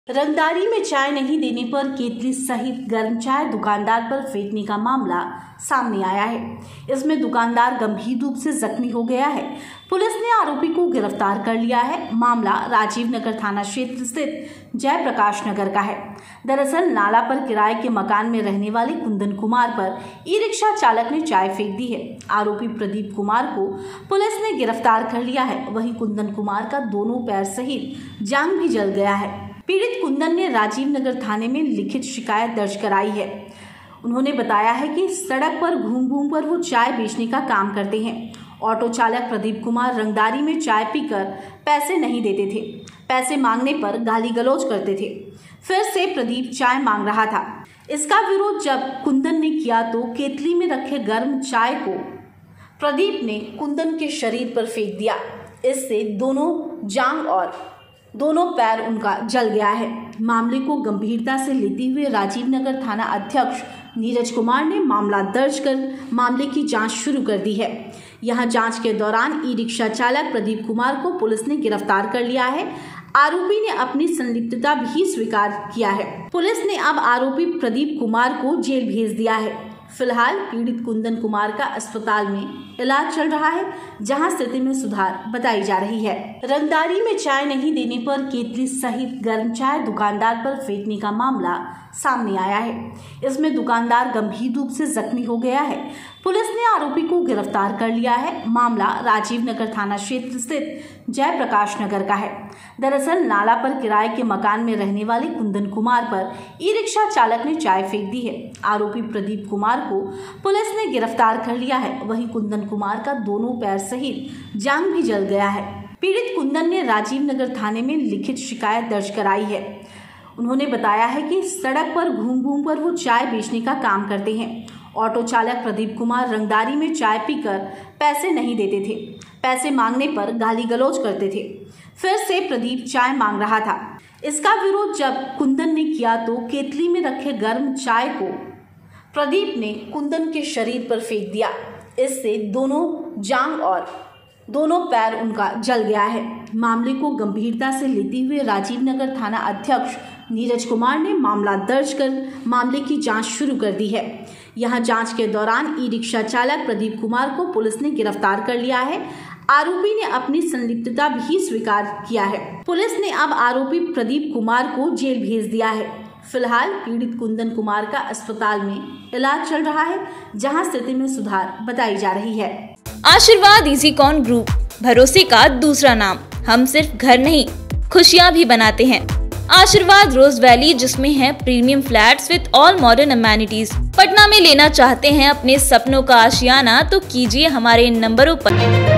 रंगदारी में चाय नहीं देने पर केतली सहित गर्म चाय दुकानदार पर फेंकने का मामला सामने आया है। इसमें दुकानदार गंभीर रूप से जख्मी हो गया है। पुलिस ने आरोपी को गिरफ्तार कर लिया है। मामला राजीव नगर थाना क्षेत्र स्थित जयप्रकाश नगर का है। दरअसल नाला पर किराए के मकान में रहने वाले कुंदन कुमार पर ई रिक्शा चालक ने चाय फेंक दी है। आरोपी प्रदीप कुमार को पुलिस ने गिरफ्तार कर लिया है। वहीं कुंदन कुमार का दोनों पैर सहित जांघ भी जल गया है। पीड़ित कुंदन ने राजीव नगर थाने में लिखित शिकायत दर्ज कराई है। उन्होंने बताया है कि सड़क पर घूम कर वो चाय बेचने का काम करते हैं। ऑटो चालक प्रदीप कुमार रंगदारी में चाय पीकर पैसे नहीं देते थे। पैसे मांगने पर गाली गलौज करते थे। फिर से प्रदीप चाय मांग रहा था। इसका विरोध जब कुंदन ने किया तो केतली में रखे गर्म चाय को प्रदीप ने कुंदन के शरीर पर फेंक दिया। इससे दोनों जांघ और दोनों पैर उनका जल गया है। मामले को गंभीरता से लेते हुए राजीव नगर थाना अध्यक्ष नीरज कुमार ने मामला दर्ज कर मामले की जांच शुरू कर दी है। यहां जांच के दौरान ई रिक्शा चालक प्रदीप कुमार को पुलिस ने गिरफ्तार कर लिया है। आरोपी ने अपनी संलिप्तता भी स्वीकार किया है। पुलिस ने अब आरोपी प्रदीप कुमार को जेल भेज दिया है। फिलहाल पीड़ित कुंदन कुमार का अस्पताल में इलाज चल रहा है, जहां स्थिति में सुधार बताई जा रही है। रंगदारी में चाय नहीं देने पर केतली सहित गर्म चाय दुकानदार पर फेंकने का मामला सामने आया है। इसमें दुकानदार गंभीर रूप से जख्मी हो गया है। पुलिस ने आरोपी को गिरफ्तार कर लिया है। मामला राजीव नगर थाना क्षेत्र स्थित जयप्रकाश नगर का है। दरअसल नाला पर किराए के मकान में रहने वाले कुंदन कुमार पर ई रिक्शा चालक ने चाय फेंक दी है। आरोपी प्रदीप कुमार को पुलिस ने गिरफ्तार कर लिया है। वहीं कुंदन कुमार का दोनों पैर सहित जांघ भी जल गया है। पीड़ित कुंदन ने राजीव नगर थाने में लिखित शिकायत दर्ज कराई है। उन्होंने बताया है कि सड़क पर घूम कर वो चाय बेचने का काम करते हैं। ऑटो चालक प्रदीप कुमार रंगदारी में चाय पीकर पैसे नहीं देते थे। पैसे मांगने पर गाली गलौज करते थे। फिर से प्रदीप चाय मांग रहा था। इसका विरोध जब कुंदन ने किया तो केतली में रखे गर्म चाय को प्रदीप ने कुंदन के शरीर पर फेंक दिया। इससे दोनों जांघ और दोनों पैर उनका जल गया है। मामले को गंभीरता से लेते हुए राजीव नगर थाना अध्यक्ष नीरज कुमार ने मामला दर्ज कर मामले की जांच शुरू कर दी है। यहां जांच के दौरान ई रिक्शा चालक प्रदीप कुमार को पुलिस ने गिरफ्तार कर लिया है। आरोपी ने अपनी संलिप्तता भी स्वीकार किया है। पुलिस ने अब आरोपी प्रदीप कुमार को जेल भेज दिया है। फिलहाल पीड़ित कुंदन कुमार का अस्पताल में इलाज चल रहा है, जहां स्थिति में सुधार बताई जा रही है। आशीर्वाद इजीकॉन ग्रुप, भरोसे का दूसरा नाम। हम सिर्फ घर नहीं, खुशियां भी बनाते हैं। आशीर्वाद रोज वैली, जिसमें है premium flats with all modern amenities. Patna में लेना चाहते हैं अपने सपनों का आशियाना, तो कीजिए हमारे इन नंबरों पर